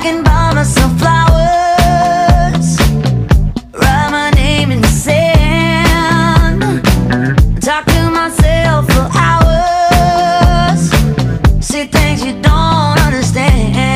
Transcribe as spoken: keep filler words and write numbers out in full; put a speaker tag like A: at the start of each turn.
A: can buy myself flowers, write my name in the sand, talk to myself for hours, say things you don't understand.